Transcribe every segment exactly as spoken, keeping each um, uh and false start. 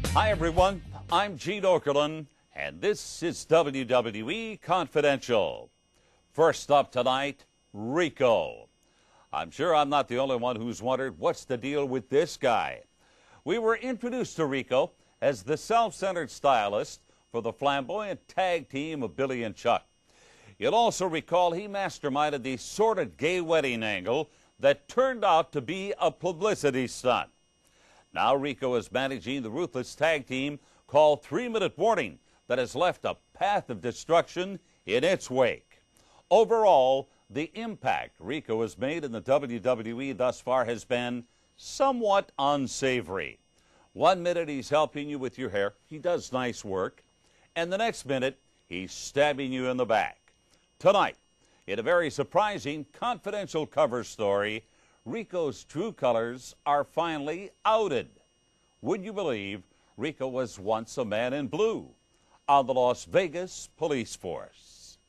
Hi, everyone. I'm Gene Okerlund, and this is W W E Confidential. First up tonight, Rico. I'm sure I'm not the only one who's wondered what's the deal with this guy. We were introduced to Rico as the self-centered stylist for the flamboyant tag team of Billy and Chuck. You'll also recall he masterminded the sordid gay wedding angle that turned out to be a publicity stunt. Now Rico is managing the ruthless tag team called Three Minute Warning that has left a path of destruction in its wake. Overall, the impact Rico has made in the W W E thus far has been somewhat unsavory. One minute he's helping you with your hair, he does nice work, and the next minute he's stabbing you in the back. Tonight, in a very surprising confidential cover story, Rico's true colors are finally outed. Would you believe Rico was once a man in blue on the Las Vegas police force?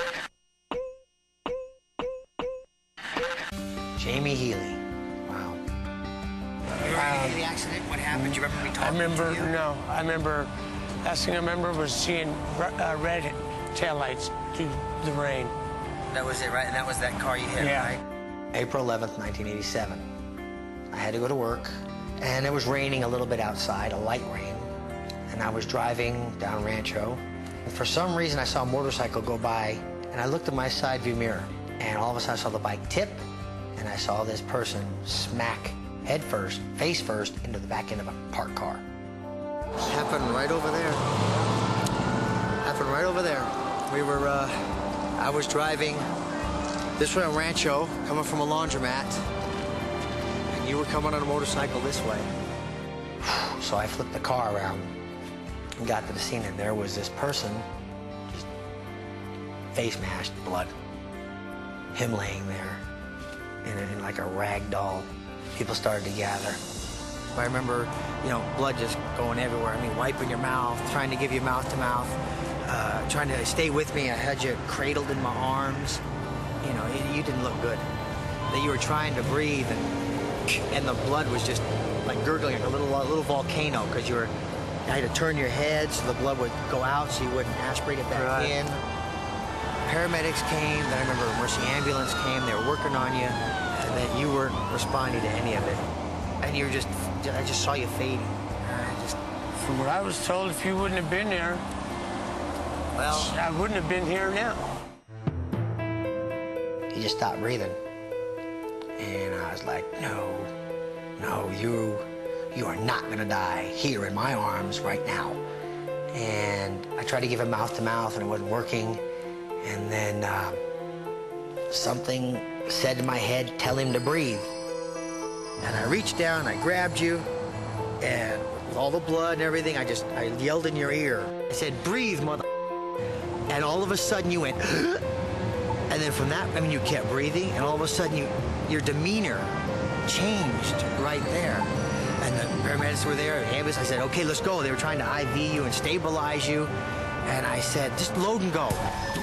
Jamie Healy. Wow. You remember um, the accident? What happened? Do you remember me talking I remember, to you? no. I remember, last thing I remember was seeing uh, red taillights through the rain. That was it, right? And that was that car you hit, Yeah. right? April eleventh, nineteen eighty-seven. I had to go to work, and it was raining a little bit outside, a light rain. And I was driving down Rancho. And for some reason, I saw a motorcycle go by, and I looked at my side view mirror. And all of a sudden, I saw the bike tip, and I saw this person smack head first, face first, into the back end of a parked car. Happened right over there. Happened right over there. We were, uh, I was driving this way on Rancho, coming from a laundromat, and you were coming on a motorcycle this way. So I flipped the car around and got to the scene, and there was this person, just face mashed, blood. Him laying there in, in like a rag doll. People started to gather. I remember, you know, blood just going everywhere. I mean, wiping your mouth, trying to give you mouth to mouth, uh, trying to stay with me. I had you cradled in my arms. You know, you, you didn't look good. That you were trying to breathe, and and the blood was just like gurgling, like a little a little volcano, because you were. I had to turn your head so the blood would go out, so you wouldn't aspirate it back Right. in. Paramedics came. Then I remember a Mercy ambulance came. They were working on you, and then you weren't responding to any of it. And you were just, I just saw you fading. And I just, From what I was told, if you wouldn't have been there, well, I wouldn't have been here now. He just stopped breathing. And I was like, no, no, you, you are not gonna die here in my arms right now. And I tried to give him mouth to mouth, and it wasn't working. And then uh, something said to my head, tell him to breathe. and I reached down, I grabbed you, and with all the blood and everything, I just, I yelled in your ear. I said, breathe, mother. And all of a sudden you went, and then from that, I mean, you kept breathing, and all of a sudden you, your demeanor changed right there. And the paramedics were there, the ambulance, I said, okay, let's go. They were trying to I V you and stabilize you. And I said, just load and go.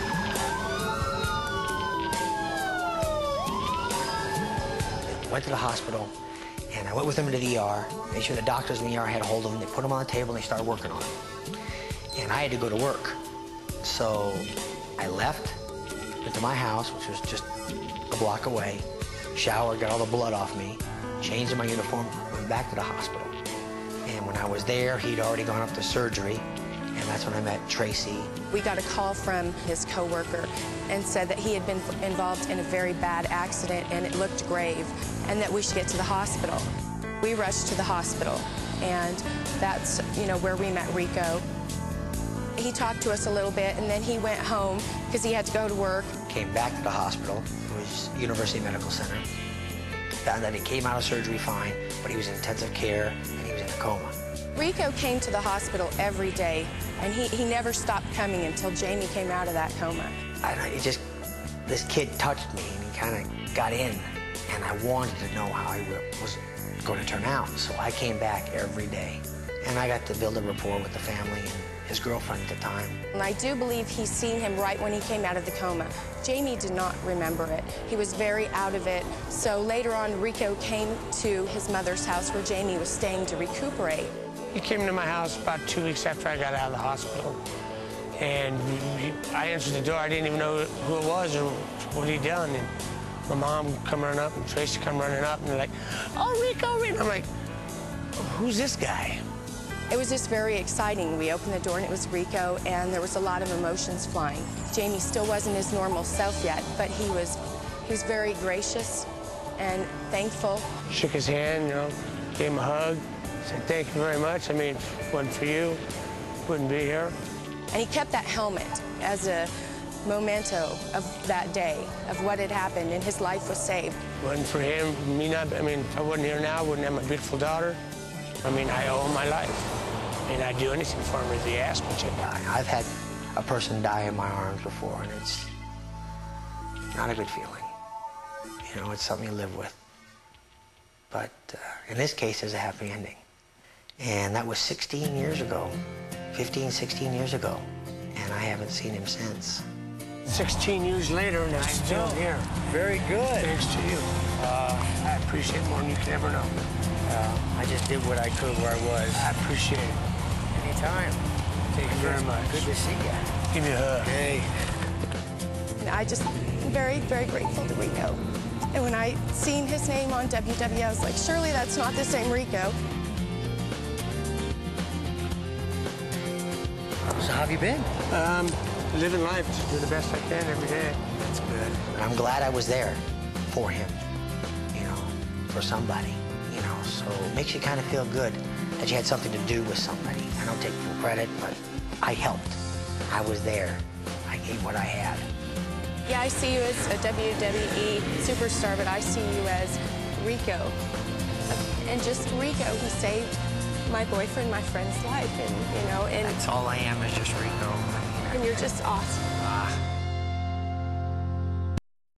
Went to the hospital, and I went with him to the E R, made sure the doctors in the E R had a hold of him. They put him on the table, and they started working on him. And I had to go to work. So I left, went to my house, which was just a block away, showered, got all the blood off me, changed in my uniform, went back to the hospital. And when I was there, he'd already gone up to surgery, and that's when I met Tracy. We got a call from his coworker and said that he had been involved in a very bad accident and it looked grave and that we should get to the hospital. We rushed to the hospital, and that's, you know, where we met Rico. He talked to us a little bit, and then he went home because he had to go to work. Came back to the hospital, it was University Medical Center. Found that he came out of surgery fine, but he was in intensive care and he was in a coma. Rico came to the hospital every day, and he, he never stopped coming until Jamie came out of that coma. I don't know, it just, this kid touched me, and he kind of got in, and I wanted to know how he was going to turn out. So I came back every day, and I got to build a rapport with the family and his girlfriend at the time. And I do believe he's seen him right when he came out of the coma. Jamie did not remember it. He was very out of it. So later on, Rico came to his mother's house where Jamie was staying to recuperate. He came to my house about two weeks after I got out of the hospital. And he, I answered the door. I didn't even know who it was or what he'd done. And my mom come running up and Tracy come running up and they're like, oh, Rico, Rico. I'm like, who's this guy? It was just very exciting. We opened the door and it was Rico, and there was a lot of emotions flying. Jamie still wasn't his normal self yet, but he was, he was very gracious and thankful. Shook his hand, you know, gave him a hug, said thank you very much. I mean, if it wasn't for you, wouldn't be here. And he kept that helmet as a memento of that day, of what had happened, and his life was saved. If it wasn't for him, me not, I mean, if I wasn't here now, I wouldn't have my beautiful daughter. I mean, I owe him my life. And I'd do anything for him if he asked me to. I've had a person die in my arms before, and it's not a good feeling. You know, it's something you live with. But uh, in this case, there's a happy ending. And that was sixteen years ago, fifteen, sixteen years ago. And I haven't seen him since. sixteen years later, and I'm still here. Very good. Thanks to you. Uh, I appreciate it more than you can ever know. Uh, I just did what I could where I was. I appreciate it. Anytime. Thank you very much. Good to see you. Give me a hug. Hey. And I just am very, very grateful to Rico. And when I seen his name on W W F, I was like, surely that's not the same Rico. So how have you been? Um, living life, just do the best I can every day. That's good. And I'm glad I was there for him, you know, for somebody, you know. So it makes you kind of feel good that you had something to do with somebody. I don't take full credit, but I helped. I was there. I gave what I had. Yeah, I see you as a W W E superstar, but I see you as Rico. And just Rico, who saved my boyfriend, my friend's life, and, you know, and... That's all I am, is just Rico. And you're just awesome.